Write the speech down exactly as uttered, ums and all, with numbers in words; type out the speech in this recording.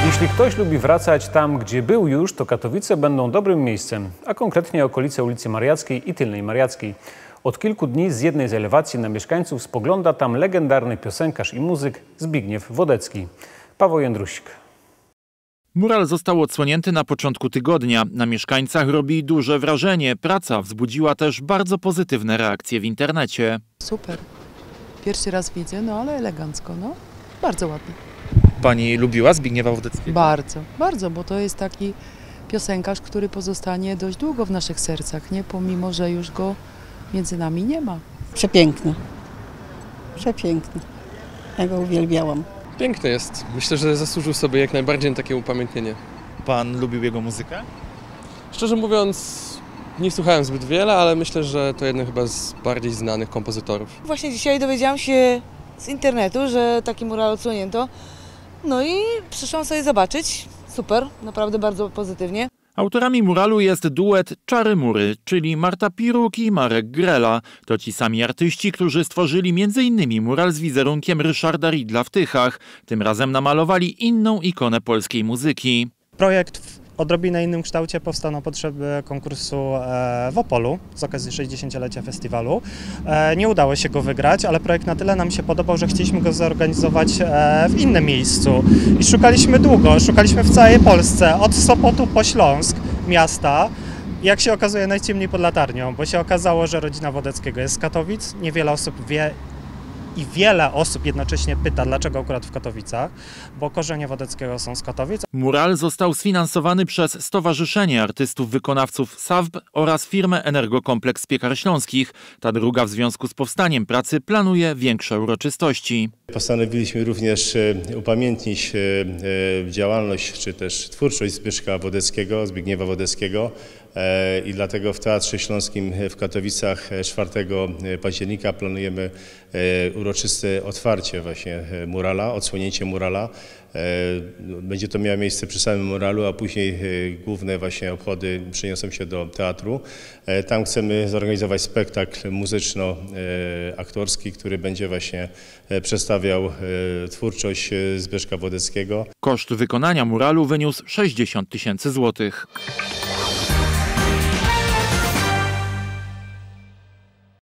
Jeśli ktoś lubi wracać tam, gdzie był już, to Katowice będą dobrym miejscem, a konkretnie okolice ulicy Mariackiej i Tylnej Mariackiej. Od kilku dni z jednej z elewacji na mieszkańców spogląda tam legendarny piosenkarz i muzyk Zbigniew Wodecki. Paweł Jędrusik. Mural został odsłonięty na początku tygodnia. Na mieszkańcach robi duże wrażenie. Praca wzbudziła też bardzo pozytywne reakcje w internecie. Super. Pierwszy raz widzę, no ale elegancko, no. Bardzo ładnie. Pani lubiła Zbigniewa Wodeckiego? Bardzo, bardzo, bo to jest taki piosenkarz, który pozostanie dość długo w naszych sercach, nie? Pomimo, że już go między nami nie ma. Przepiękny. Przepiękny. Ja go uwielbiałam. Piękny jest. Myślę, że zasłużył sobie jak najbardziej na takie upamiętnienie. Pan lubił jego muzykę? Szczerze mówiąc, nie słuchałem zbyt wiele, ale myślę, że to jeden chyba z bardziej znanych kompozytorów. Właśnie dzisiaj dowiedziałam się z internetu, że taki mural odsłonięto. No i przyszłam sobie zobaczyć. Super, naprawdę bardzo pozytywnie. Autorami muralu jest duet Czary Mury, czyli Marta Piruk i Marek Grela. To ci sami artyści, którzy stworzyli między innymi mural z wizerunkiem Ryszarda Ridla w Tychach. Tym razem namalowali inną ikonę polskiej muzyki. Projekt w odrobinę innym kształcie powstał na potrzeby konkursu w Opolu z okazji sześćdziesięciolecia festiwalu. Nie udało się go wygrać, ale projekt na tyle nam się podobał, że chcieliśmy go zorganizować w innym miejscu. I szukaliśmy długo, szukaliśmy w całej Polsce, od Sopotu po Śląsk, miasta. Jak się okazuje, najciemniej pod latarnią, bo się okazało, że rodzina Wodeckiego jest z Katowic. Niewiele osób wie i wiele osób jednocześnie pyta, dlaczego akurat w Katowicach, bo korzenie Wodeckiego są z Katowic. Mural został sfinansowany przez Stowarzyszenie Artystów Wykonawców S A W B oraz firmę Energokompleks Piekar Śląskich. Ta druga w związku z powstaniem pracy planuje większe uroczystości. Postanowiliśmy również upamiętnić działalność czy też twórczość Zbyszka Wodeckiego, Zbigniewa Wodeckiego. I dlatego w Teatrze Śląskim w Katowicach czwartego października planujemy uroczyste otwarcie właśnie murala, odsłonięcie murala. Będzie to miało miejsce przy samym muralu, a później główne właśnie obchody przeniosą się do teatru. Tam chcemy zorganizować spektakl muzyczno-aktorski, który będzie właśnie przedstawiał twórczość Zbyszka Wodeckiego. Koszt wykonania muralu wyniósł sześćdziesiąt tysięcy złotych.